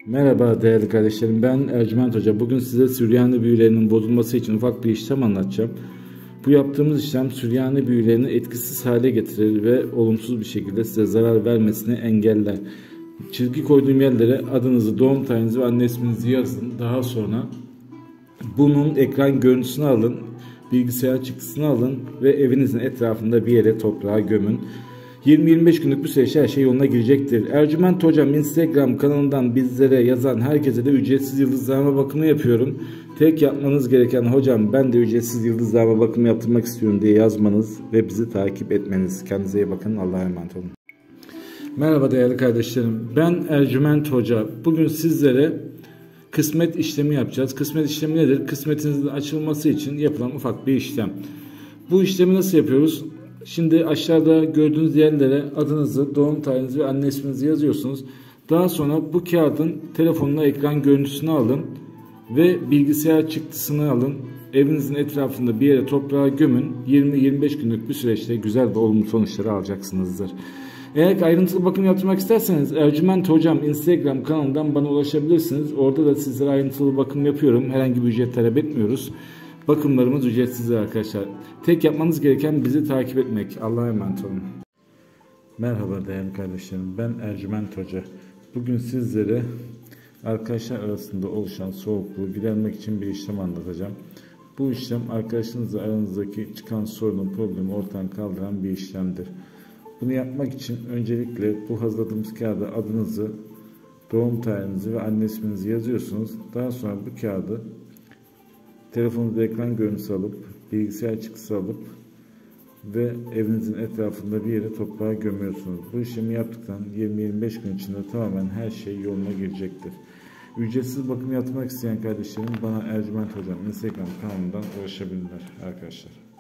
Merhaba değerli kardeşlerim, ben Ercüment Hoca. Bugün size Süryani büyülerinin bozulması için ufak bir işlem anlatacağım. Bu yaptığımız işlem Süryani büyülerini etkisiz hale getirir ve olumsuz bir şekilde size zarar vermesini engeller. Çizgi koyduğum yerlere adınızı, doğum tarihinizi ve anne isminizi yazın. Daha sonra bunun ekran görüntüsünü alın, bilgisayar çıktısını alın ve evinizin etrafında bir yere toprağa gömün. 20-25 günlük bir süreçte her şey yoluna girecektir. Ercüment Hocam Instagram kanalından bizlere yazan herkese de ücretsiz yıldızlarma bakımı yapıyorum. Tek yapmanız gereken hocam ben de ücretsiz yıldızlarma bakımı yaptırmak istiyorum diye yazmanız ve bizi takip etmeniz. Kendinize iyi bakın. Allah'a emanet olun. Merhaba değerli kardeşlerim. Ben Ercüment Hoca. Bugün sizlere kısmet işlemi yapacağız. Kısmet işlemi nedir? Kısmetinizin açılması için yapılan ufak bir işlem. Bu işlemi nasıl yapıyoruz? Şimdi aşağıda gördüğünüz yerlere adınızı, doğum tarihinizi ve anne isminizi yazıyorsunuz. Daha sonra bu kağıdın telefonuna ekran görüntüsünü alın ve bilgisayar çıktısını alın. Evinizin etrafında bir yere toprağa gömün. 20-25 günlük bir süreçte güzel ve olumlu sonuçları alacaksınızdır. Eğer ayrıntılı bakım yaptırmak isterseniz Ercüment Hocam Instagram kanalından bana ulaşabilirsiniz. Orada da sizlere ayrıntılı bakım yapıyorum. Herhangi bir ücret talep etmiyoruz. Bakımlarımız ücretsizdir arkadaşlar. Tek yapmanız gereken bizi takip etmek. Allah'a emanet olun. Merhaba değerli kardeşlerim. Ben Ercüment Hoca. Bugün sizlere arkadaşlar arasında oluşan soğukluğu gidermek için bir işlem anlatacağım. Bu işlem arkadaşınızla aranızdaki çıkan sorunun, problemi ortadan kaldıran bir işlemdir. Bunu yapmak için öncelikle bu hazırladığımız kağıda adınızı, doğum tarihinizi ve anne isminizi yazıyorsunuz. Daha sonra bu kağıdı telefonunuzda ekran görüntüsü alıp, bilgisayar çıktısı alıp ve evinizin etrafında bir yere toprağa gömüyorsunuz. Bu işlemi yaptıktan 20-25 gün içinde tamamen her şey yoluna girecektir. Ücretsiz bakım yaptırmak isteyen kardeşlerim bana Ercüment Hocam Instagram kanalından ulaşabilirler arkadaşlar.